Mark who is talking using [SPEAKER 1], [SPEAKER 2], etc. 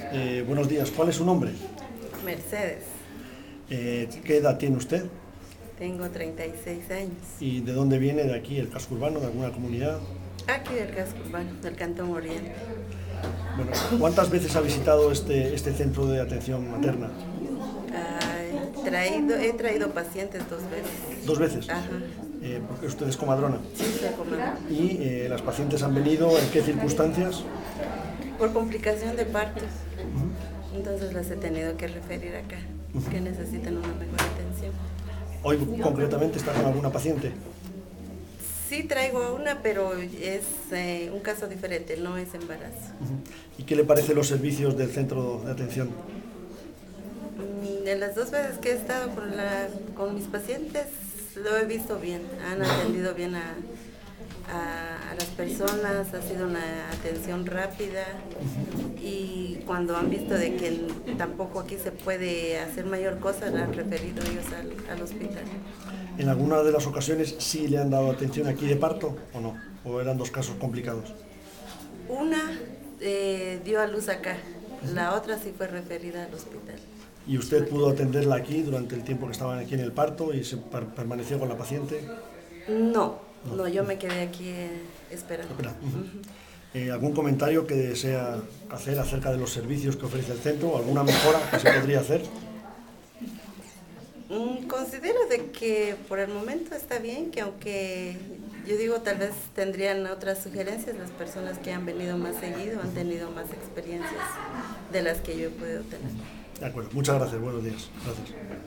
[SPEAKER 1] Buenos días, ¿cuál es su nombre?
[SPEAKER 2] Mercedes,
[SPEAKER 1] ¿Qué edad tiene usted?
[SPEAKER 2] tengo 36 años.
[SPEAKER 1] ¿Y de dónde viene? ¿De aquí, el casco urbano, de alguna comunidad?
[SPEAKER 2] Aquí del casco urbano, del Cantón Oriente.
[SPEAKER 1] Bueno, ¿cuántas veces ha visitado este centro de atención materna?
[SPEAKER 2] He traído pacientes 2 veces.
[SPEAKER 1] ¿Dos veces?
[SPEAKER 2] Ajá,
[SPEAKER 1] Porque usted es comadrona.
[SPEAKER 2] sí, soy comadrona.
[SPEAKER 1] ¿Y las pacientes han venido en qué circunstancias?
[SPEAKER 2] Por complicación de partos. Entonces las he tenido que referir acá, que necesitan una mejor atención.
[SPEAKER 1] Hoy concretamente está con alguna paciente.
[SPEAKER 2] Sí traigo a una, pero es un caso diferente, no es embarazo.
[SPEAKER 1] ¿Y qué le parecen los servicios del centro de atención?
[SPEAKER 2] De las 2 veces que he estado con mis pacientes, lo he visto bien, han atendido bien a las personas, ha sido una atención rápida y cuando han visto de que tampoco aquí se puede hacer mayor cosa, la han referido ellos al hospital.
[SPEAKER 1] ¿En alguna de las ocasiones sí le han dado atención aquí de parto o no? ¿O eran dos casos complicados?
[SPEAKER 2] Una dio a luz acá, la otra sí fue referida al hospital.
[SPEAKER 1] ¿Y usted pudo atenderla aquí durante el tiempo que estaban aquí en el parto y se permaneció con la paciente?
[SPEAKER 2] No, yo me quedé aquí esperando.
[SPEAKER 1] Espera. ¿Algún comentario que desea hacer acerca de los servicios que ofrece el centro? ¿Alguna mejora que se podría hacer?
[SPEAKER 2] Considero de que por el momento está bien, que aunque yo digo tal vez tendrían otras sugerencias, las personas que han venido más seguido han tenido más experiencias de las que yo he podido tener.
[SPEAKER 1] De acuerdo, muchas gracias, buenos días. Gracias.